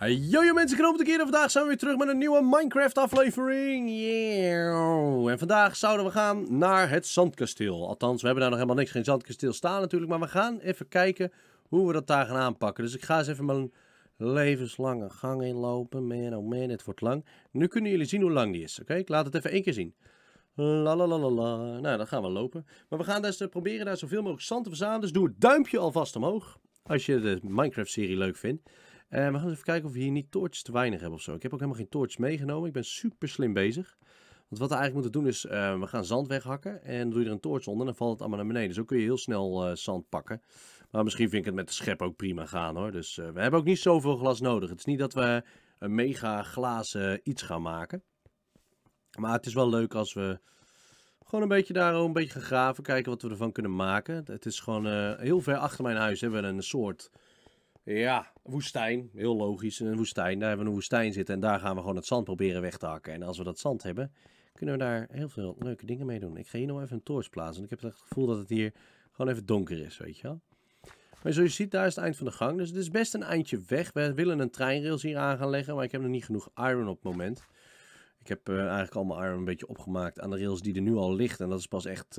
Yo mensen, knoop de keer. Vandaag zijn we weer terug met een nieuwe Minecraft aflevering. Yeah. En vandaag zouden we gaan naar het zandkasteel. Althans, we hebben daar nog helemaal niks, geen zandkasteel staan natuurlijk. Maar we gaan even kijken hoe we dat daar gaan aanpakken. Dus ik ga eens even mijn levenslange gang inlopen. Man, oh man, het wordt lang. Nu kunnen jullie zien hoe lang die is. Oké, ik laat het even één keer zien. Lalalala. Nou, dan gaan we lopen. Maar we gaan dus proberen daar zoveel mogelijk zand te verzamelen. Dus doe het duimpje alvast omhoog. Als je de Minecraft-serie leuk vindt. We gaan eens even kijken of we hier niet torches te weinig hebben of zo. Ik heb ook helemaal geen torches meegenomen. Ik ben super slim bezig. Want wat we eigenlijk moeten doen is, we gaan zand weghakken. En dan doe je er een torch onder en dan valt het allemaal naar beneden. Zo kun je heel snel zand pakken. Maar misschien vind ik het met de schep ook prima gaan hoor. Dus we hebben ook niet zoveel glas nodig. Het is niet dat we een mega glazen iets gaan maken. Maar het is wel leuk als we gewoon een beetje daar een beetje gaan graven. Kijken wat we ervan kunnen maken. Het is gewoon heel ver achter mijn huis hebben we een soort... Ja, woestijn. Heel logisch. Een woestijn. Daar hebben we een woestijn zitten. En daar gaan we gewoon het zand proberen weg te hakken. En als we dat zand hebben, kunnen we daar heel veel leuke dingen mee doen. Ik ga hier nog even een torch plaatsen. Want ik heb het gevoel dat het hier gewoon even donker is, weet je wel. Maar zoals je ziet, daar is het eind van de gang. Dus het is best een eindje weg. We willen een treinrails hier aan gaan leggen. Maar ik heb nog niet genoeg iron op het moment. Ik heb eigenlijk allemaal iron een beetje opgemaakt aan de rails die er nu al ligt. En dat is pas echt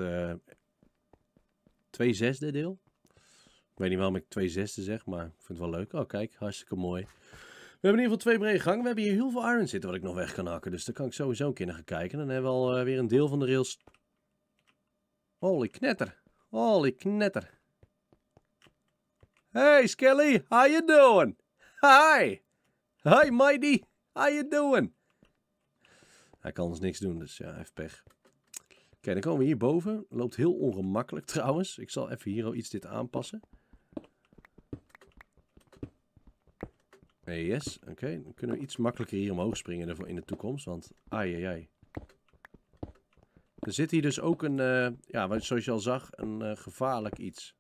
2/6 deel. Ik weet niet waarom ik 2/6 zeg, maar ik vind het wel leuk. Oh, kijk, hartstikke mooi. We hebben in ieder geval 2 brede gangen. We hebben hier heel veel iron zitten wat ik nog weg kan hakken. Dus daar kan ik sowieso een keer naar gaan kijken. Dan hebben we al weer een deel van de rails. Holy knetter. Holy knetter. Hey Skelly, how you doing? Hi. Hi Mighty, how you doing? Hij kan ons niks doen, dus ja, hij heeft pech. Oké, dan komen we hierboven. Loopt heel ongemakkelijk trouwens. Ik zal even hier al iets dit aanpassen. Yes, oké. Dan kunnen we iets makkelijker hier omhoog springen in de toekomst. Want, ai. Er zit hier dus ook een, ja, zoals je al zag, een gevaarlijk iets.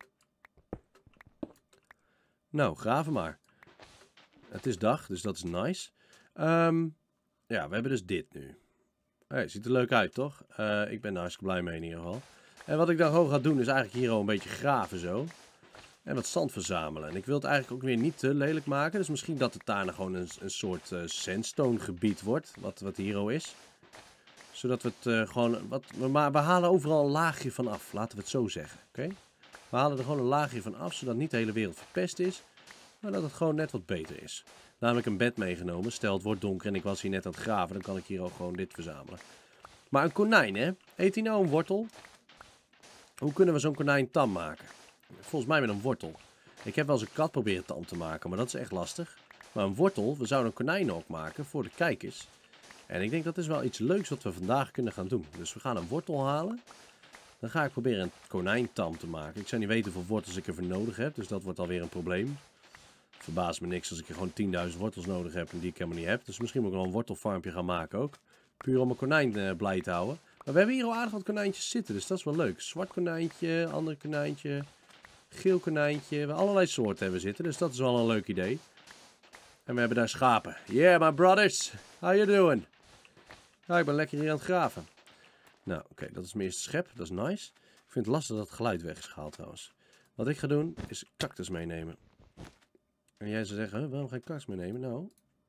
Nou, graven maar. Het is dag, dus dat is nice. Ja, we hebben dus dit nu. Hey, ziet er leuk uit, toch? Ik ben daar hartstikke blij mee in ieder geval. En wat ik dan gewoon ga doen is eigenlijk hier al een beetje graven zo. En wat zand verzamelen. En ik wil het eigenlijk ook weer niet te lelijk maken. Dus misschien dat het daar gewoon een soort sandstone gebied wordt. Wat hier al is. Zodat we het gewoon... Maar we halen overal een laagje van af. Laten we het zo zeggen. Oké? We halen er gewoon een laagje van af. Zodat niet de hele wereld verpest is. Maar dat het gewoon net wat beter is. Namelijk een bed meegenomen. Stel het wordt donker en ik was hier net aan het graven. Dan kan ik hier ook gewoon dit verzamelen. Maar een konijn, hè? Eet hij nou een wortel? Hoe kunnen we zo'n konijn tam maken? Volgens mij met een wortel. Ik heb wel eens een kat proberen tam te maken, maar dat is echt lastig. Maar een wortel, we zouden een konijn ook maken voor de kijkers. En ik denk dat is wel iets leuks wat we vandaag kunnen gaan doen. Dus we gaan een wortel halen. Dan ga ik proberen een konijn tam te maken. Ik zou niet weten hoeveel wortels ik ervoor nodig heb, dus dat wordt alweer een probleem. Verbaast me niks als ik er gewoon 10.000 wortels nodig heb en die ik helemaal niet heb. Dus misschien moet ik wel een wortelfarmpje gaan maken ook. Puur om mijn konijn blij te houden. Maar we hebben hier al aardig wat konijntjes zitten, dus dat is wel leuk. Zwart konijntje, ander konijntje, geel konijntje. Allerlei soorten hebben we zitten, dus dat is wel een leuk idee. En we hebben daar schapen. Yeah, my brothers. How you doing? Ja, ik ben lekker hier aan het graven. Nou, oké, dat is mijn eerste schep. Dat is nice. Ik vind het lastig dat het geluid weg is gehaald trouwens. Wat ik ga doen, is cactus meenemen. En jij zou zeggen, waarom ga ik cactus meenemen? Nou,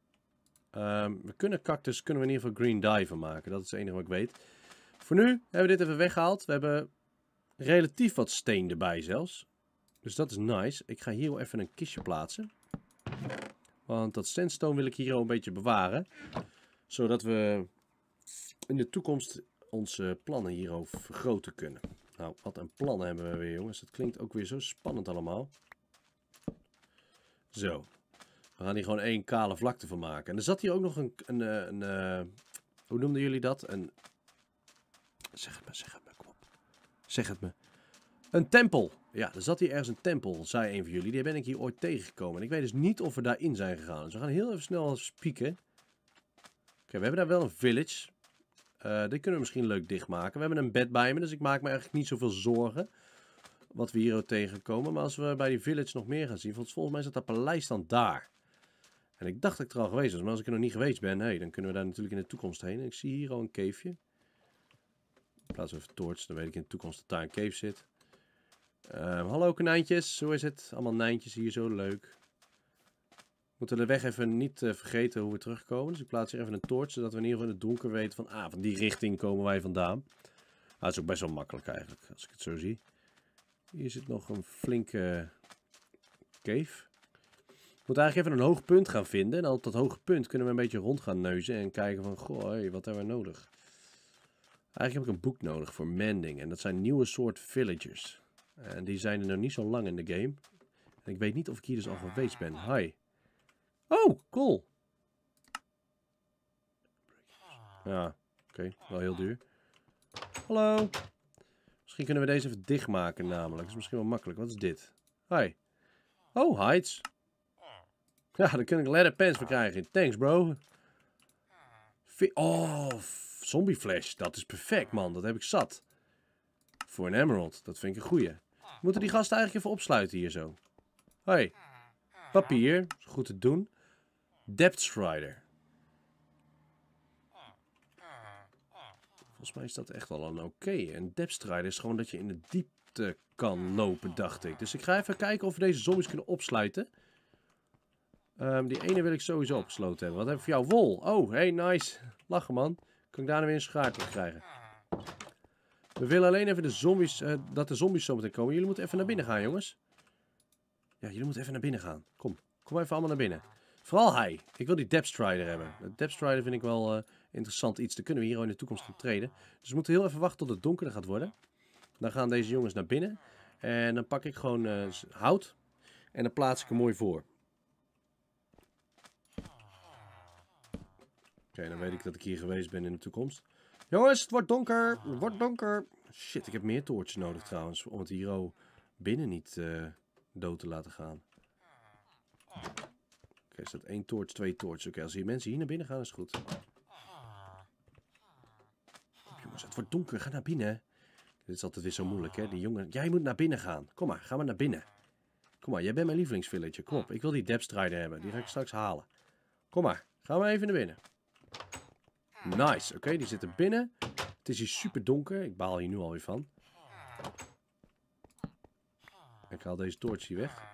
we kunnen cactus, kunnen we in ieder geval green dye van maken. Dat is het enige wat ik weet. Voor nu hebben we dit even weggehaald. We hebben relatief wat steen erbij zelfs. Dus dat is nice. Ik ga hier wel even een kistje plaatsen. Want dat sandstone wil ik hier al een beetje bewaren. Zodat we in de toekomst onze plannen hierover vergroten kunnen. Nou, wat een plannen hebben we weer, jongens. Dat klinkt ook weer zo spannend allemaal. Zo. We gaan hier gewoon één kale vlakte van maken. En er zat hier ook nog hoe noemden jullie dat? Zeg het me, kom op. Zeg het me. Een tempel. Ja, er zat hier ergens een tempel, zei een van jullie. Die ben ik hier ooit tegengekomen. En ik weet dus niet of we daarin zijn gegaan. Dus we gaan heel even snel spieken. Oké, we hebben daar wel een village. Die kunnen we misschien leuk dichtmaken. We hebben een bed bij me, dus ik maak me eigenlijk niet zoveel zorgen. Wat we hier ook tegenkomen. Maar als we bij die village nog meer gaan zien. Volgens mij zat dat paleis dan daar. En ik dacht dat ik er al geweest was. Maar als ik er nog niet geweest ben, hey, dan kunnen we daar natuurlijk in de toekomst heen. En ik zie hier al een caveje. Ik plaats even torch. Dan weet ik in de toekomst dat daar een cave zit. Hallo konijntjes. Hoe is het? Allemaal nijntjes hier. Zo leuk. We moeten de weg even niet vergeten hoe we terugkomen. Dus ik plaats hier even een toorts, zodat we in ieder geval in het donker weten van... van die richting komen wij vandaan. Dat is ook best wel makkelijk eigenlijk, als ik het zo zie. Hier zit nog een flinke cave. Ik moet eigenlijk even een hoog punt gaan vinden. En op dat hoge punt kunnen we een beetje rond gaan neuzen en kijken van... Goh, hey, wat hebben we nodig? Eigenlijk heb ik een boek nodig voor mending. En dat zijn nieuwe soort villagers. En die zijn er nog niet zo lang in de game. En ik weet niet of ik hier dus al geweest ben. Hi. Oh, cool. Ja, oké. Wel heel duur. Hallo. Misschien kunnen we deze even dichtmaken namelijk. Dat is misschien wel makkelijk. Wat is dit? Hi. Oh, hides. Ja, daar kun ik leather pants voor krijgen. Thanks, bro. Zombie flesh. Dat is perfect, man. Dat heb ik zat. Voor een emerald. Dat vind ik een goeie. We moeten die gasten eigenlijk even opsluiten hier zo. Hoi. Papier. Goed te doen. Depth Strider. Volgens mij is dat echt wel een oké. En Depth Strider is gewoon dat je in de diepte kan lopen, dacht ik. Dus ik ga even kijken of we deze zombies kunnen opsluiten. Die ene wil ik sowieso opgesloten hebben. Wat heb ik voor jou? Wol. Oh, hey, nice. Lachen, man. Kan ik daar nou weer een schaar op krijgen? We willen alleen even de zombies, dat de zombies zo meteen komen. Jullie moeten even naar binnen gaan, jongens. Ja, jullie moeten even naar binnen gaan. Kom even allemaal naar binnen. Vooral hij. Ik wil die Depth Strider hebben. De Depth Strider vind ik wel interessant iets. Daar kunnen we hier in de toekomst gaan treden. Dus we moeten heel even wachten tot het donkerder gaat worden. Dan gaan deze jongens naar binnen. En dan pak ik gewoon hout. En dan plaats ik hem mooi voor. Oké, dan weet ik dat ik hier geweest ben in de toekomst. Jongens, het wordt donker. Het wordt donker. Shit, ik heb meer toortjes nodig trouwens. Om het hier binnen niet dood te laten gaan. Oké, is dat 1 toorts, 2 toorts. Oké, als hier mensen hier naar binnen gaan, is het goed. Jongens, het wordt donker. Ga naar binnen. Dit is altijd weer zo moeilijk, hè. Die jongen... Jij moet naar binnen gaan. Kom maar, ga maar naar binnen. Kom maar, jij bent mijn lievelingsvillager. Kom op, ik wil die Depth Strider hebben. Die ga ik straks halen. Kom maar, ga maar even naar binnen. Nice, oké, die zitten binnen. Het is hier super donker. Ik baal hier nu alweer van. Ik haal deze toorts hier weg.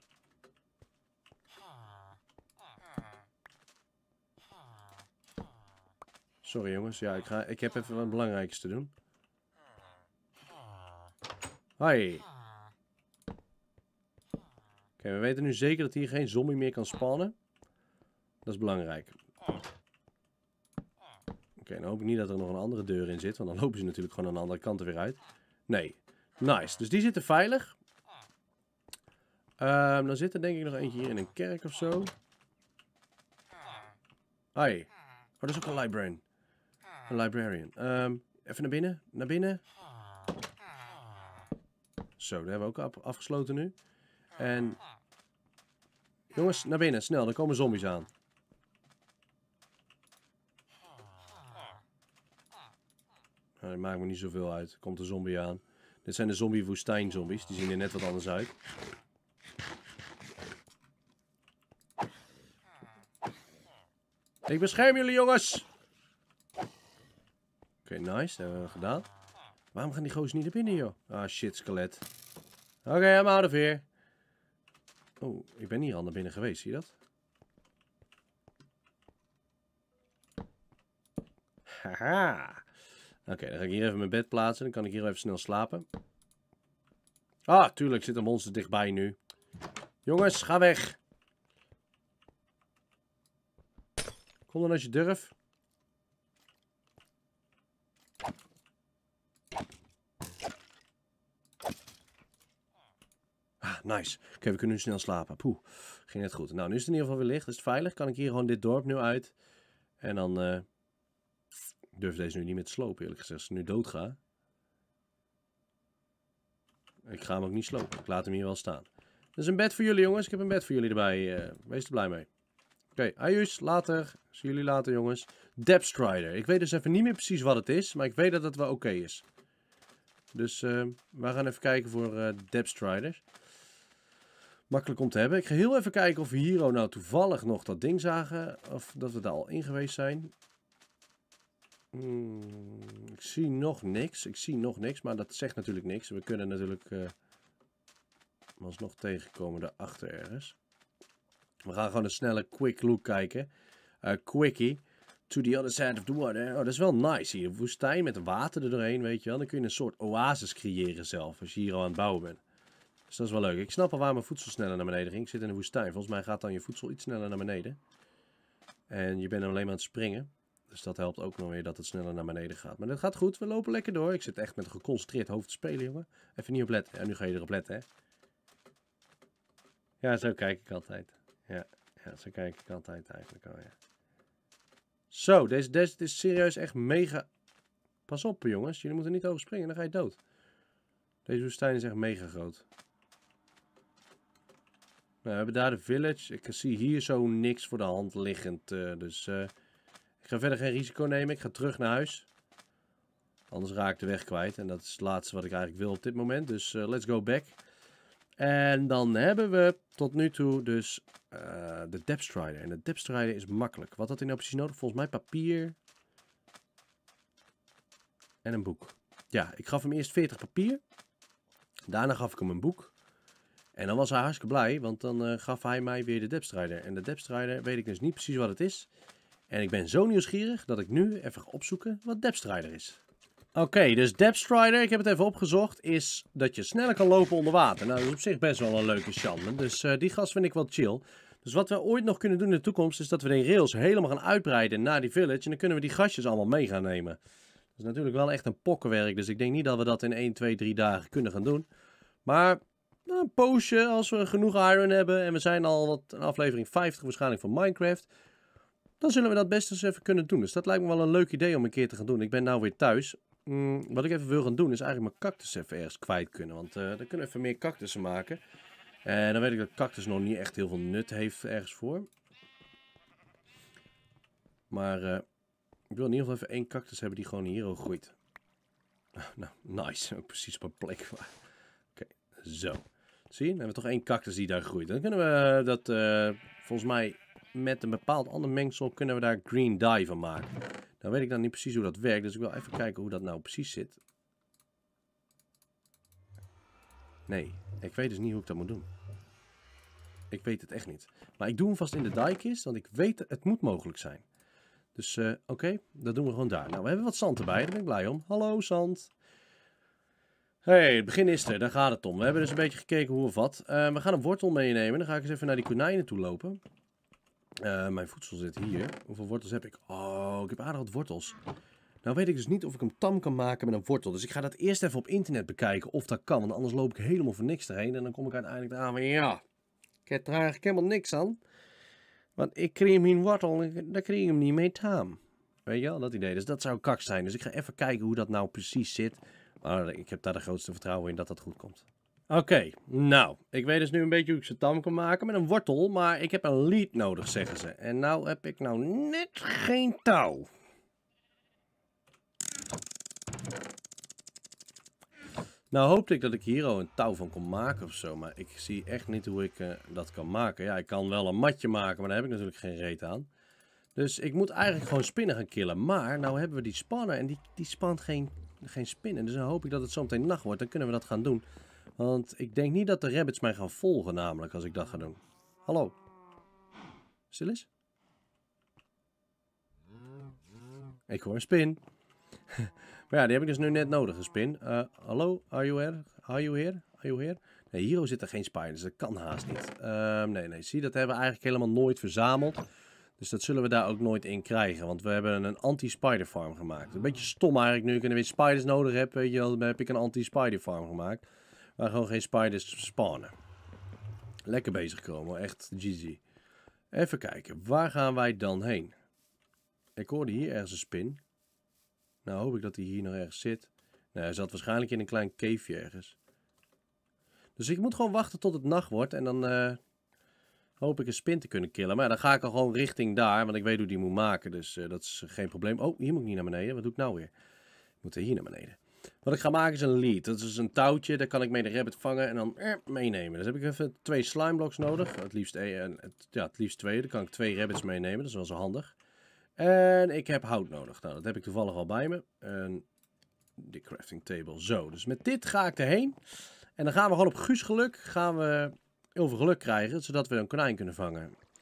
Sorry jongens, ja, ik heb even wat belangrijks te doen. Hoi. Oké, we weten nu zeker dat hier geen zombie meer kan spawnen. Dat is belangrijk. Oké, dan hoop ik niet dat er nog een andere deur in zit. Want dan lopen ze natuurlijk gewoon aan de andere kant er weer uit. Nee. Nice. Dus die zitten veilig. Dan zit er denk ik nog eentje hier in een kerk of zo. Hoi. Oh, dat is ook een librarian. Een librarian. Even naar binnen. Naar binnen. Zo, dat hebben we ook afgesloten nu. En... Jongens, naar binnen. Snel, er komen zombies aan. Nou, dat maakt me niet zoveel uit. Er komt een zombie aan. Dit zijn de zombie-woestijn-zombies. Die zien er net wat anders uit. Ik bescherm jullie, jongens! Oké, nice. Dat hebben we gedaan. Waarom gaan die gozer niet naar binnen, joh? Ah, shit, skelet. Oké, I'm out of here. Oh, ik ben hier al naar binnen geweest. Zie je dat? Haha. Oké, dan ga ik hier even mijn bed plaatsen. Dan kan ik hier even snel slapen. Ah, tuurlijk zit een monster dichtbij nu. Jongens, ga weg. Kom dan als je durft. Ah, nice. Oké, we kunnen nu snel slapen. Poeh, ging net goed. Nou, nu is het in ieder geval weer licht. Is het veilig? Kan ik hier gewoon dit dorp nu uit? En dan durf deze nu niet meer te slopen, eerlijk gezegd. Als ik nu doodga. Ik ga hem ook niet slopen. Ik laat hem hier wel staan. Dat is een bed voor jullie, jongens. Ik heb een bed voor jullie erbij. Wees er blij mee. Oké, ajus. Later. Zie jullie later, jongens. Depth Strider. Ik weet dus even niet meer precies wat het is. Maar ik weet dat het wel oké is. Dus we gaan even kijken voor Depth Striders. Makkelijk om te hebben. Ik ga heel even kijken of we hier nou toevallig nog dat ding zagen. Of dat we daar al in geweest zijn. Ik zie nog niks. Ik zie nog niks. Maar dat zegt natuurlijk niks. We kunnen natuurlijk alsnog tegenkomen daarachter ergens. We gaan gewoon een snelle quick look kijken. Quickie. To the other side of the water. Oh, dat is wel nice hier. Een woestijn met water er doorheen, weet je wel. Dan kun je een soort oasis creëren zelf. Als je hier al aan het bouwen bent. Dus dat is wel leuk. Ik snap al waar mijn voedsel sneller naar beneden ging. Ik zit in een woestijn. Volgens mij gaat dan je voedsel iets sneller naar beneden. En je bent alleen maar aan het springen. Dus dat helpt ook nog weer dat het sneller naar beneden gaat. Maar dat gaat goed. We lopen lekker door. Ik zit echt met een geconcentreerd hoofd te spelen, jongen. Even niet op letten. Ja, nu ga je erop letten, hè. Ja, zo kijk ik altijd. Ja, zo kijk ik altijd eigenlijk al, ja. Zo, deze is serieus echt mega... Pas op, jongens. Jullie moeten niet overspringen, dan ga je dood. Deze woestijn is echt mega groot. Nou, we hebben daar de village. Ik zie hier zo niks voor de hand liggend. Dus ik ga verder geen risico nemen. Ik ga terug naar huis. Anders raak ik de weg kwijt. En dat is het laatste wat ik eigenlijk wil op dit moment. Dus let's go back. En dan hebben we tot nu toe dus de Depth Strider. En de Depth Strider is makkelijk. Wat had hij nou precies nodig? Volgens mij papier. En een boek. Ja, ik gaf hem eerst 40 papier. Daarna gaf ik hem een boek. En dan was hij hartstikke blij, want dan gaf hij mij weer de Depth Strider. En de Depth Strider weet ik dus niet precies wat het is. En ik ben zo nieuwsgierig dat ik nu even ga opzoeken wat Depth Strider is. Oké, dus Depth Strider, ik heb het even opgezocht, is dat je sneller kan lopen onder water. Nou, dat is op zich best wel een leuke chance. Dus die gast vind ik wel chill. Dus wat we ooit nog kunnen doen in de toekomst, is dat we de rails helemaal gaan uitbreiden naar die village. En dan kunnen we die gastjes allemaal mee gaan nemen. Dat is natuurlijk wel echt een pokkenwerk, dus ik denk niet dat we dat in 1, 2, 3 dagen kunnen gaan doen. Maar nou, een poosje, als we genoeg iron hebben en we zijn al wat een aflevering 50 waarschijnlijk van Minecraft, dan zullen we dat best eens even kunnen doen. Dus dat lijkt me wel een leuk idee om een keer te gaan doen. Ik ben nou weer thuis. Wat ik even wil gaan doen is eigenlijk mijn cactus even ergens kwijt kunnen. Want dan kunnen we even meer cactussen maken. En dan weet ik dat cactus nog niet echt heel veel nut heeft ergens voor. Maar ik wil in ieder geval even 1 cactus hebben die gewoon hier ook groeit. Nou, nice. Ook precies op een plek. Oké, zo. Zie je? Dan hebben we toch 1 cactus die daar groeit. Dan kunnen we dat volgens mij met een bepaald ander mengsel kunnen we daar green dye van maken. Nou weet ik dan niet precies hoe dat werkt, dus ik wil even kijken hoe dat nou precies zit. Nee, ik weet dus niet hoe ik dat moet doen. Ik weet het echt niet. Maar ik doe hem vast in de dye-kist, want ik weet het moet mogelijk zijn. Dus oké, dat doen we gewoon daar. Nou, we hebben wat zand erbij, daar ben ik blij om. Hallo zand. Hey, het begin is er, daar gaat het om. We hebben dus een beetje gekeken hoe of wat. We gaan een wortel meenemen, dan ga ik eens even naar die konijnen toe lopen. Mijn voedsel zit hier. Hoeveel wortels heb ik? Oh, ik heb aardig wat wortels. Nou weet ik dus niet of ik hem tam kan maken met een wortel. Dus ik ga dat eerst even op internet bekijken of dat kan. Want anders loop ik helemaal voor niks erheen. En dan kom ik uiteindelijk aan van ja, ik heb er eigenlijk helemaal niks aan. Want ik kreeg mijn wortel en daar kreeg ik hem niet mee taam. Weet je wel, dat idee. Dus dat zou kak zijn. Dus ik ga even kijken hoe dat nou precies zit. Maar ik heb daar de grootste vertrouwen in dat dat goed komt. Oké, nou, ik weet dus nu een beetje hoe ik ze tam kan maken met een wortel, maar ik heb een lead nodig, zeggen ze. En nou heb ik nou net geen touw. Nou hoopte ik dat ik hier al een touw van kon maken of zo, maar ik zie echt niet hoe ik dat kan maken. Ja, ik kan wel een matje maken, maar daar heb ik natuurlijk geen reet aan. Dus ik moet eigenlijk gewoon spinnen gaan killen. Maar nou hebben we die spanner en die spant geen spinnen. Dus dan hoop ik dat het zo meteen nacht wordt, dan kunnen we dat gaan doen. Want ik denk niet dat de rabbits mij gaan volgen namelijk als ik dat ga doen. Hallo. Stil eens. Ik hoor een spin. Maar ja, die heb ik dus nu net nodig, een spin. Hallo, are you here? Are you here? Are you here? Nee, hier zitten geen spiders, dat kan haast niet. Nee, zie, dat hebben we eigenlijk helemaal nooit verzameld. Dus dat zullen we daar ook nooit in krijgen. Want we hebben een anti-spider farm gemaakt. Een beetje stom eigenlijk nu ik weer spiders nodig heb. Weet je wel, dan heb ik een anti-spider farm gemaakt. Waar gewoon geen spiders spawnen. Lekker bezig komen, echt GG. Even kijken, waar gaan wij dan heen? Ik hoorde hier ergens een spin. Nou hoop ik dat hij hier nog ergens zit. Nou, hij zat waarschijnlijk in een klein caveje ergens. Dus ik moet gewoon wachten tot het nacht wordt. En dan hoop ik een spin te kunnen killen. Maar ja, dan ga ik al gewoon richting daar. Want ik weet hoe die moet maken. Dus dat is geen probleem. Oh, hier moet ik niet naar beneden. Wat doe ik nou weer? Ik moet hier naar beneden. Wat ik ga maken is een lead. Dat is dus een touwtje. Daar kan ik mee de rabbit vangen en dan meenemen. Dus heb ik even 2 slimeblocks nodig. Het liefst, het liefst 2. Dan kan ik 2 rabbits meenemen. Dat is wel zo handig. En ik heb hout nodig. Nou, dat heb ik toevallig al bij me. De crafting table. Zo, dus met dit ga ik erheen. En dan gaan we gewoon op Guus geluk gaan we heel veel geluk krijgen. Zodat we een konijn kunnen vangen.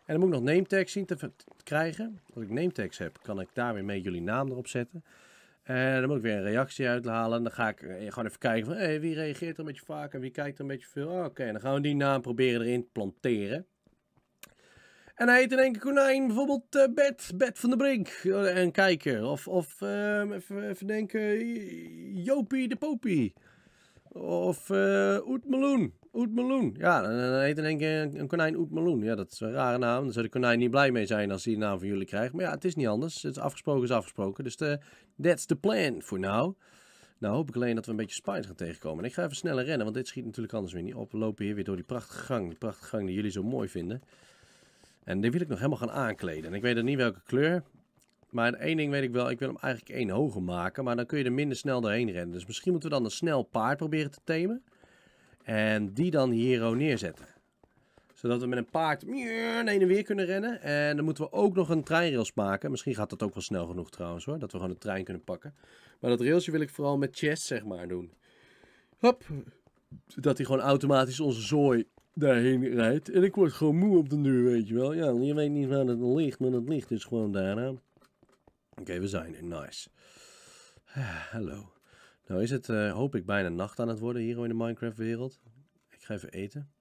En dan moet ik nog nametags zien te krijgen. Als ik nametags heb, kan ik daar weer mee jullie naam erop zetten. En dan moet ik weer een reactie uithalen. En dan ga ik gewoon even kijken van, hey, wie reageert er een beetje vaak en wie kijkt er een beetje veel. Oké, en dan gaan we die naam proberen erin te planteren. En hij heet in één keer konijn, bijvoorbeeld Bert van der Brink, een kijker. Of even denken, Jopie de Popie. Of Oet Meloen. Ja, dan heet in één keer een konijn Oet Meloen. Ja, dat is een rare naam. Dan zou de konijn niet blij mee zijn als hij de naam van jullie krijgt. Maar ja, het is niet anders. Het is afgesproken. Dus that's the plan for now. Nou hoop ik alleen dat we een beetje spiders gaan tegenkomen. En ik ga even sneller rennen, want dit schiet natuurlijk anders weer niet op. We lopen hier weer door die prachtige gang. Die prachtige gang die jullie zo mooi vinden. En die wil ik nog helemaal gaan aankleden. En ik weet nog niet welke kleur. Maar één ding weet ik wel. Ik wil hem eigenlijk één hoger maken. Maar dan kun je er minder snel doorheen rennen. Dus misschien moeten we dan een snel paard proberen te tamen. En die dan hier neerzetten. Zodat we met een paard heen en weer kunnen rennen. En dan moeten we ook nog een treinrails maken. Misschien gaat dat ook wel snel genoeg trouwens hoor. Dat we gewoon een trein kunnen pakken. Maar dat railsje wil ik vooral met chest zeg maar doen. Hop. Zodat hij gewoon automatisch onze zooi daarheen rijdt. En ik word gewoon moe op de deur, weet je wel. Ja, je weet niet waar het ligt, maar het ligt dus gewoon daarna. Oké, we zijn er. Nice. Hallo. Nou is het, hoop ik, bijna nacht aan het worden hier in de Minecraft wereld. Ik ga even eten.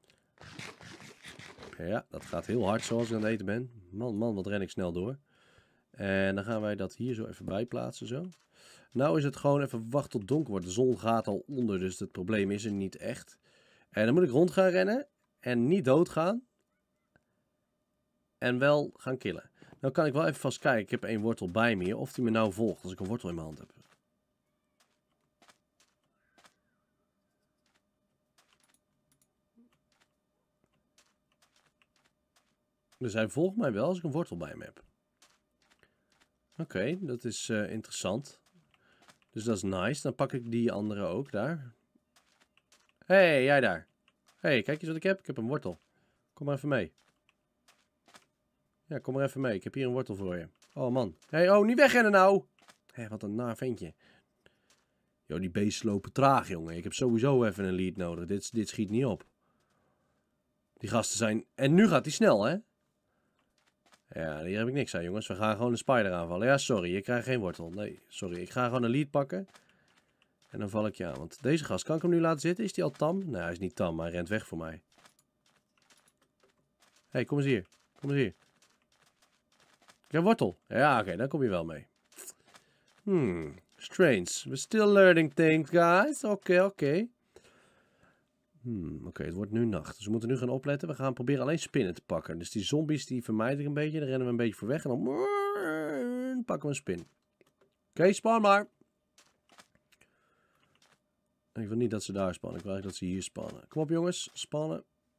Ja, dat gaat heel hard zoals ik aan het eten ben. Man, wat ren ik snel door. En dan gaan wij dat hier zo even bij plaatsen zo. Nou is het gewoon even wachten tot het donker wordt. De zon gaat al onder, dus het probleem is er niet echt. En dan moet ik rond gaan rennen. En niet doodgaan. En wel gaan killen. Nou kan ik wel even vast kijken. Ik heb één wortel bij me hier. Of die me nou volgt als ik een wortel in mijn hand heb. Dus hij volgt mij wel als ik een wortel bij me heb. Oké, dat is interessant. Dus dat is nice. Dan pak ik die andere ook daar. Hé, hey, jij daar. Hé, hey, kijk eens wat ik heb. Ik heb een wortel. Kom maar even mee. Ja, kom maar even mee. Ik heb hier een wortel voor je. Oh man. Hé, hey, oh, niet wegrennen nou. Hé, wat een naar ventje. Yo, die beesten lopen traag, jongen. Ik heb sowieso even een lead nodig. Dit schiet niet op. Die gasten zijn... En nu gaat hij snel, hè? Ja, hier heb ik niks aan, jongens. We gaan gewoon een spider aanvallen. Ja, sorry. Je krijgt geen wortel. Nee, sorry. Ik ga gewoon een lead pakken. En dan val ik je aan. Want deze gast, kan ik hem nu laten zitten? Is die al tam? Nee, hij is niet tam. Maar hij rent weg voor mij. Hé, hey, kom eens hier. Kom eens hier. Ik heb wortel. Ja, oké. Dan kom je wel mee. Strange. We're still learning things, guys. Oké. Oké, het wordt nu nacht. Dus we moeten nu gaan opletten. We gaan proberen alleen spinnen te pakken. Dus die zombies die vermijden ik een beetje. Daar rennen we een beetje voor weg. En dan pakken we een spin. Oké, span maar. Ik wil niet dat ze daar spannen. Ik wil eigenlijk dat ze hier spannen. Kom op jongens, spannen.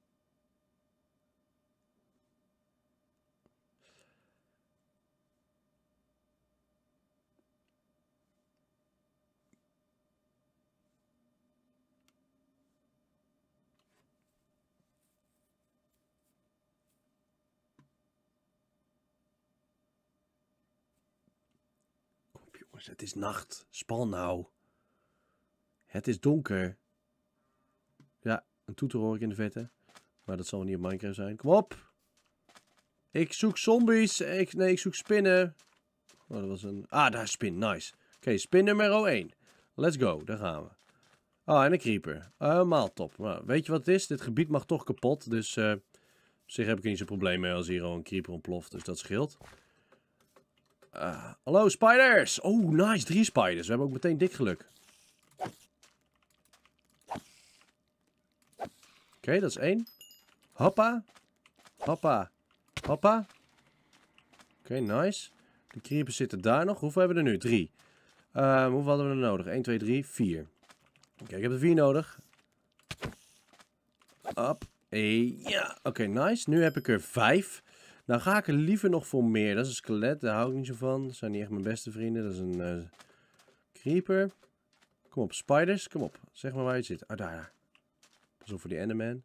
Het is nacht. Span nou. Het is donker. Ja, een toeter hoor ik in de vette. Maar dat zal niet op Minecraft zijn. Kom op. Ik zoek zombies. Nee, ik zoek spinnen. Oh, dat was een... Ah, daar is spin. Nice. Oké, spin nummer 1. Let's go. Daar gaan we. Oh, en een creeper. Helemaal top. Maar weet je wat het is? Dit gebied mag toch kapot. Dus op zich heb ik er niet zo'n probleem mee als hier al een creeper ontploft. Dus dat scheelt. Hallo, spiders! Oh, nice. 3 spiders. We hebben ook meteen dik geluk. Oké, dat is 1. Hoppa. Hoppa. Hoppa. Oké, nice. De creepers zitten daar nog. Hoeveel hebben we er nu? 3. Hoeveel hadden we er nodig? 1, 2, 3, 4. Oké, ik heb er 4 nodig. Up. Ja. Oké, nice. Nu heb ik er 5. Nou ga ik er liever nog voor meer. Dat is een skelet, daar hou ik niet zo van. Dat zijn niet echt mijn beste vrienden. Dat is een creeper. Kom op, spiders. Kom op. Zeg maar waar je zit. Ah, daar. Pas op voor die enderman.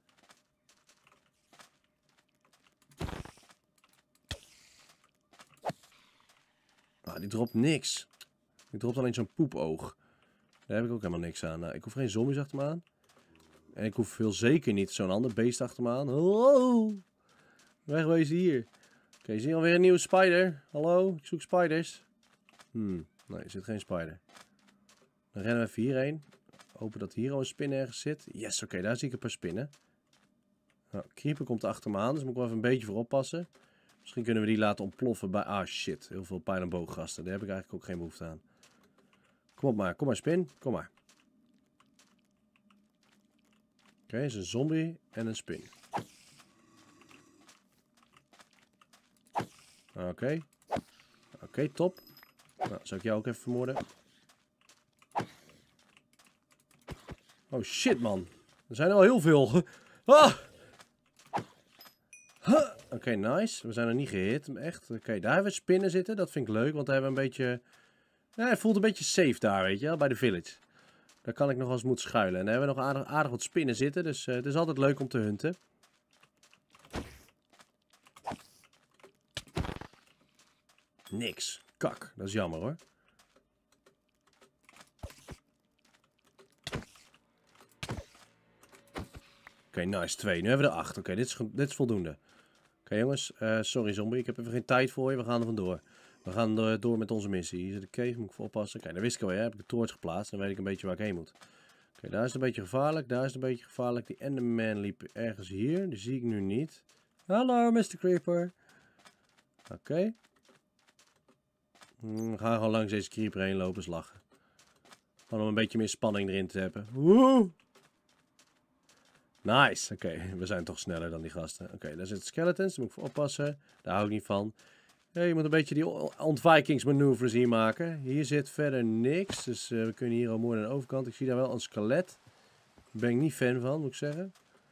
Ah, die dropt niks. Die dropt alleen zo'n poepoog. Daar heb ik ook helemaal niks aan. Nou, ik hoef geen zombies achter me aan. En ik hoef veel zeker niet zo'n ander beest achter me aan. Oh! Wegwezen hier. Oké, zie je alweer een nieuwe spider? Hallo, ik zoek spiders. Nee, er zit geen spider. Dan rennen we even hierheen. Hopen dat hier al een spin ergens zit. Yes, oké, daar zie ik een paar spinnen. Nou, creeper komt achter me aan, dus moet ik wel even een beetje voor oppassen. Misschien kunnen we die laten ontploffen bij... Ah, shit. Heel veel pijl- en booggasten. Daar heb ik eigenlijk ook geen behoefte aan. Kom maar spin. Kom maar. Oké, is een zombie en een spin. Oké, top. Nou, zal ik jou ook even vermoorden? Oh shit, man. Er zijn er al heel veel. Ah! Oké, nice. We zijn er niet gehit. Echt. Oké, daar hebben we spinnen zitten. Dat vind ik leuk, want daar hebben we een beetje... Ja, het voelt een beetje safe daar, weet je wel, bij de village. Daar kan ik nog als moet schuilen. En daar hebben we nog aardig wat spinnen zitten, dus het is altijd leuk om te hunten. Niks. Kak. Dat is jammer, hoor. Oké, nice. 2. Nu hebben we er 8. Oké, dit is voldoende. Oké, jongens. Sorry, zombie. Ik heb even geen tijd voor je. We gaan er vandoor. We gaan door met onze missie. Hier zit de cave. Moet ik voor oppassen. Kijk, daar wist ik al. Heb ik de torch geplaatst. Dan weet ik een beetje waar ik heen moet. Oké, daar is het een beetje gevaarlijk. Daar is het een beetje gevaarlijk. Die Enderman liep ergens hier. Die zie ik nu niet. Hallo, Mr. Creeper. Oké. We gaan gewoon langs deze creeper heen lopen. Eens lachen. Gewoon om een beetje meer spanning erin te hebben. Woe! Nice. Oké, we zijn toch sneller dan die gasten. Oké, daar zitten skeletons. Daar moet ik voor oppassen. Daar hou ik niet van. Ja, je moet een beetje die ontwijkings manoeuvres hier maken. Hier zit verder niks. Dus we kunnen hier al mooi aan de overkant. Ik zie daar wel een skelet. Daar ben ik niet fan van, moet ik zeggen.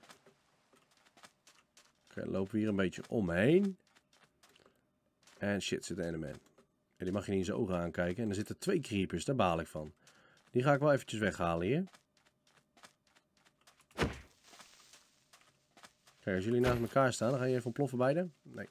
Oké, lopen we hier een beetje omheen. En shit, zit een enderman. Ja, die mag je niet in zijn ogen aankijken. En er zitten 2 creepers, daar baal ik van. Die ga ik wel eventjes weghalen hier. Kijk, als jullie naast elkaar staan, dan ga je even ontploffen beide. Nee.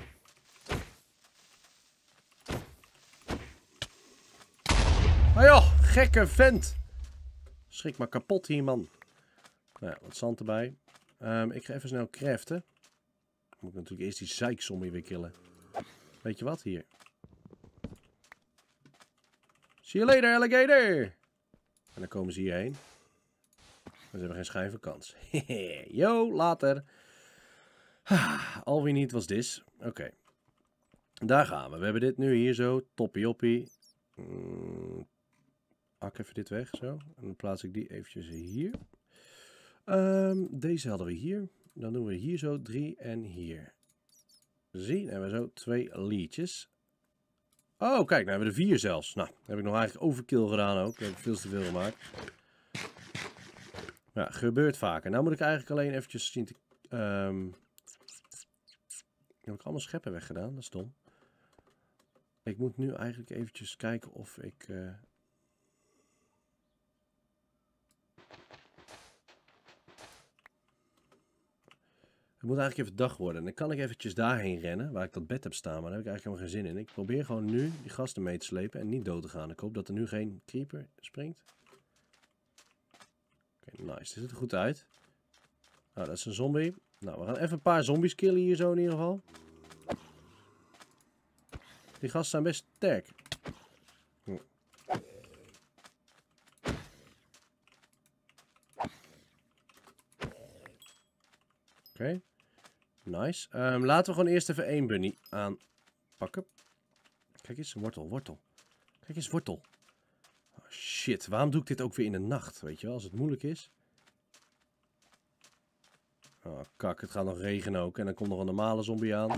Ah joh, gekke vent. Schrik maar kapot hier, man. Nou ja, wat zand erbij. Ik ga even snel craften. Dan moet ik natuurlijk eerst die zeikzombie weer killen. Weet je wat? Hier. See you later, alligator! En dan komen ze hierheen. Ze hebben geen schijn van kans. Yo, later. All we need was this. Oké. Daar gaan we. We hebben dit nu hier zo. Toppie-oppie. Hak even dit weg. Zo. En dan plaats ik die eventjes hier. Deze hadden we hier. Dan doen we hier zo 3 en hier. Zie, dan hebben we zo 2 liedjes. Oh, kijk, nou hebben we er 4 zelfs. Nou, dan heb ik nog eigenlijk overkill gedaan ook. Dat heb ik veel te veel gemaakt. Ja, gebeurt vaker. Nou moet ik eigenlijk alleen eventjes zien te... heb ik allemaal scheppen weggedaan, dat is dom. Ik moet nu eigenlijk eventjes kijken of ik... Het moet eigenlijk even dag worden. En dan kan ik eventjes daarheen rennen, waar ik dat bed heb staan. Maar daar heb ik eigenlijk helemaal geen zin in. Ik probeer gewoon nu die gasten mee te slepen en niet dood te gaan. Ik hoop dat er nu geen creeper springt. Oké, nice. Dit ziet er goed uit. Nou, dat is een zombie. Nou, we gaan even een paar zombies killen hier zo in ieder geval. Die gasten zijn best sterk. Oké. Nice. Laten we gewoon eerst even 1 bunny aanpakken. Kijk eens, wortel. Kijk eens, wortel. Oh, shit, waarom doe ik dit ook weer in de nacht? Weet je wel, als het moeilijk is. Oh, kak, het gaat nog regenen ook. En dan komt nog een normale zombie aan.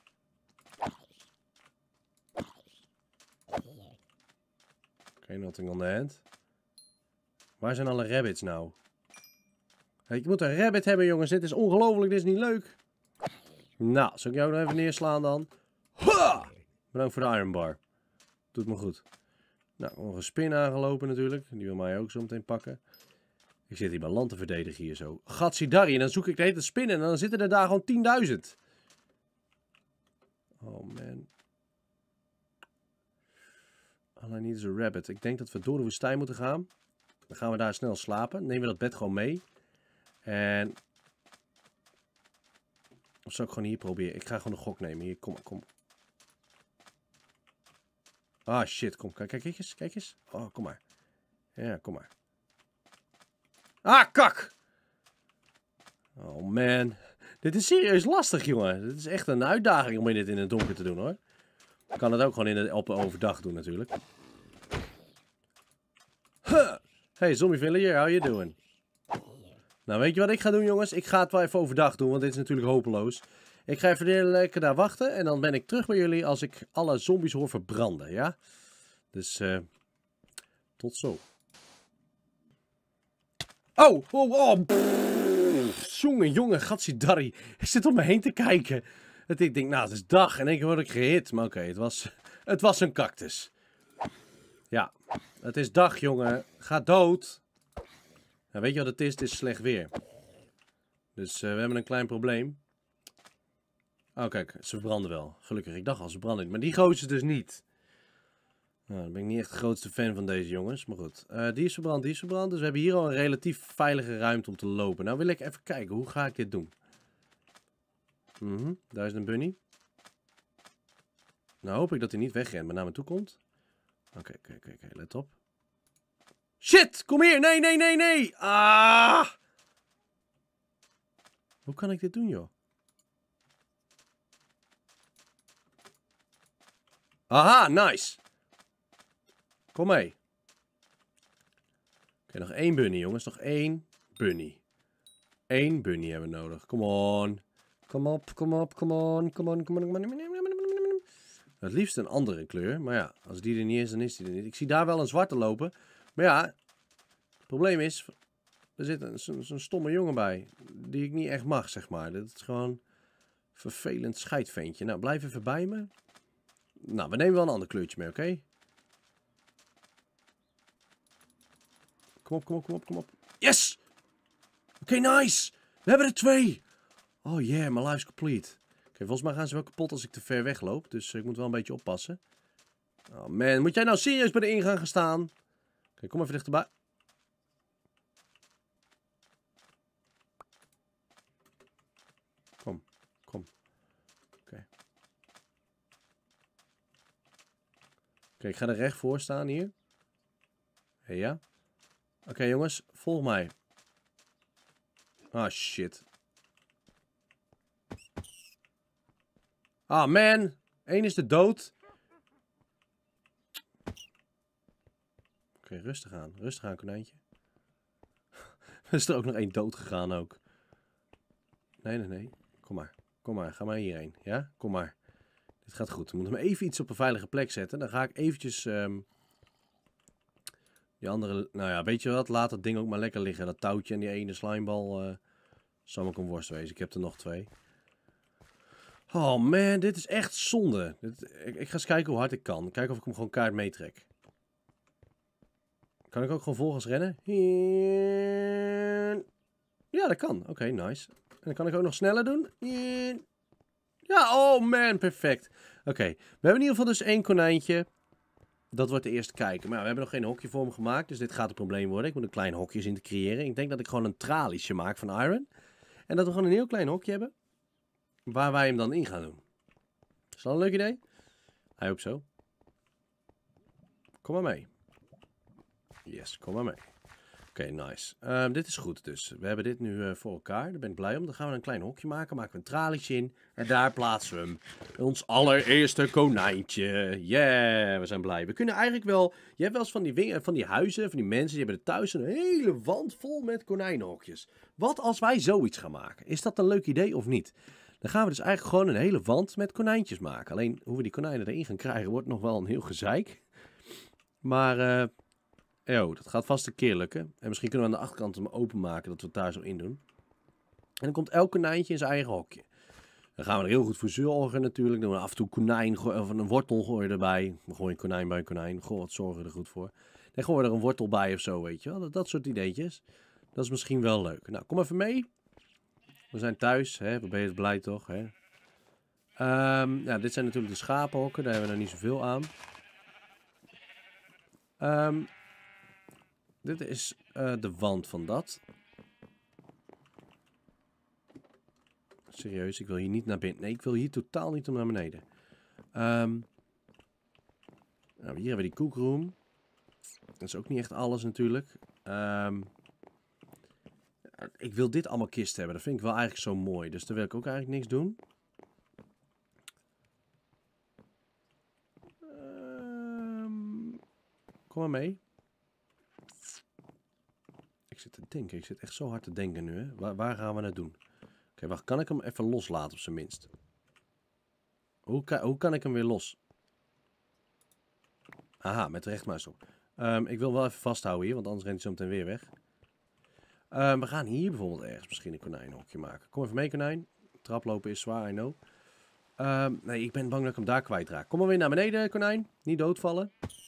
Oké, nothing on the hand. Waar zijn alle rabbits nou? Hey, je moet een rabbit hebben, jongens. Dit is ongelooflijk, dit is niet leuk. Nou, zal ik jou nog even neerslaan dan? Ha! Bedankt voor de iron bar. Doet me goed. Nou, nog een spin aangelopen natuurlijk. Die wil mij ook zo meteen pakken. Ik zit hier mijn land te verdedigen hier zo. Gatsidari, en dan zoek ik de hele spinnen en dan zitten er daar gewoon 10.000. Oh man. All I need is a rabbit. Ik denk dat we door de woestijn moeten gaan. Dan gaan we daar snel slapen. Nemen we dat bed gewoon mee. En Of zou ik gewoon hier proberen? Ik ga gewoon een gok nemen. Hier, kom maar, kom. Ah, shit, kom. Kijk eens, kijk eens. Oh, kom maar. Ja, kom maar. Ah, kak! Oh, man. Dit is serieus lastig, jongen. Dit is echt een uitdaging om dit in het donker te doen, hoor. Ik kan het ook gewoon op overdag doen, natuurlijk. Huh. Hey, zombie villager, how you doing? Nou, weet je wat ik ga doen, jongens? Ik ga het wel even overdag doen, want dit is natuurlijk hopeloos. Ik ga even lekker daar wachten en dan ben ik terug bij jullie als ik alle zombies hoor verbranden, ja? Dus, tot zo. Oh, oh, oh. Jongen, gatsidari. Ik zit om me heen te kijken. Ik denk, nou, het is dag en ik word ik gehit. Maar oké, het was een cactus. Ja, het is dag, jongen. Ga dood. Nou, weet je wat het is? Het is slecht weer. Dus we hebben een klein probleem. Oh, kijk, ze branden wel. Gelukkig, ik dacht al, ze branden niet. Maar die gozer dus niet. Nou, dan ben ik niet echt de grootste fan van deze jongens. Maar goed, die is verbrand, die is verbrand. Dus we hebben hier al een relatief veilige ruimte om te lopen. Nou wil ik even kijken, hoe ga ik dit doen? Daar is een bunny. Nou hoop ik dat hij niet wegrent, maar naar me toe komt. Oké, let op. Shit, kom hier! Nee! Ah! Hoe kan ik dit doen, joh? Aha, nice! Kom mee. Oké, nog één bunny, jongens. Nog één bunny. Eén bunny hebben we nodig. Kom on. Kom op. Het liefst een andere kleur. Maar ja, als die er niet is, dan is die er niet. Ik zie daar wel een zwarte lopen. Maar ja, het probleem is, er zit zo'n stomme jongen bij. Die ik niet echt mag, zeg maar. Dat is gewoon vervelend scheidveentje. Nou, blijf even bij me. Nou, we nemen wel een ander kleurtje mee, oké? Kom op. Yes! Oké, nice! We hebben er 2! Oh yeah, my life's complete. Oké, volgens mij gaan ze wel kapot als ik te ver wegloop. Dus ik moet wel een beetje oppassen. Oh man, moet jij nou serieus bij de ingang gaan staan? Oké, kom even dichterbij. Kom. Oké, ik ga er recht voor staan hier. Ja. Oké, jongens, volg mij. Ah, shit. Ah, man. Eén is de dood. Oké, rustig aan. Rustig aan, konijntje. Er is er ook nog één dood gegaan ook. Nee. Kom maar. Ga maar hierheen. Ja? Kom maar. Dit gaat goed. We moeten hem even iets op een veilige plek zetten. Dan ga ik eventjes... die andere... Nou ja, weet je wat? Laat dat ding ook maar lekker liggen. Dat touwtje en die ene slimebal... zal me een worst wezen. Ik heb er nog 2. Oh man, dit is echt zonde. Ik ga eens kijken hoe hard ik kan. Kijken of ik hem gewoon kaart meetrek. Kan ik ook gewoon volgens rennen? Ja, dat kan. Oké, nice. En dan kan ik ook nog sneller doen. Ja, oh man, perfect. Oké, we hebben in ieder geval dus 1 konijntje. Dat wordt de eerste kijken. Maar ja, we hebben nog geen hokje voor hem gemaakt. Dus dit gaat een probleem worden. Ik moet een klein hokje zien te creëren. Ik denk dat ik gewoon een traliesje maak van iron. En dat we gewoon een heel klein hokje hebben. Waar wij hem dan in gaan doen. Is dat een leuk idee? Hij hoop zo. Kom maar mee. Yes, kom maar mee. Oké, nice. Dit is goed dus. We hebben dit nu voor elkaar. Daar ben ik blij om. Dan gaan we een klein hokje maken. Maken we een tralietje in. En daar plaatsen we hem. Ons allereerste konijntje. Yeah, we zijn blij. We kunnen eigenlijk wel... Je hebt wel eens van die huizen, van die mensen... Die hebben er thuis een hele wand vol met konijnenhokjes. Wat als wij zoiets gaan maken? Is dat een leuk idee of niet? Dan gaan we dus eigenlijk gewoon een hele wand met konijntjes maken. Alleen hoe we die konijnen erin gaan krijgen... wordt nog wel een heel gezeik. Maar... dat gaat vast een keer lukken. En misschien kunnen we aan de achterkant hem openmaken, dat we het daar zo in doen. En dan komt elk konijntje in zijn eigen hokje. Dan gaan we er heel goed voor zorgen natuurlijk. Dan doen we af en toe konijn of een wortel gooien erbij. We gooien konijn bij konijn. Goh, wat zorgen we er goed voor. Dan gooien we er een wortel bij of zo, weet je wel. Dat soort ideetjes. Dat is misschien wel leuk. Nou, kom even mee. We zijn thuis, hè. We ben je blij toch, hè. Ja, dit zijn natuurlijk de schapenhokken. Daar hebben we er niet zoveel aan. Dit is de wand van dat. serieus, ik wil hier niet naar binnen. Nee, ik wil hier totaal niet om naar beneden. Nou, hier hebben we die cookroom. Dat is ook niet echt alles natuurlijk. Ik wil dit allemaal kisten hebben. Dat vind ik wel eigenlijk zo mooi. Dus daar wil ik ook eigenlijk niks doen. Kom maar mee. Ik zit te denken. Ik zit echt zo hard te denken nu. Hè? Waar gaan we het doen? Oké, wacht. Kan ik hem even loslaten op zijn minst? Hoe kan ik hem weer los? Aha, met de rechtmuis op. Ik wil wel even vasthouden hier, want anders rent hij zo meteen weer weg. We gaan hier bijvoorbeeld ergens misschien een konijnenhokje maken. Kom even mee, konijn. Traplopen is zwaar, I know. Nee, ik ben bang dat ik hem daar kwijtraak. Kom maar weer naar beneden, konijn. Niet doodvallen.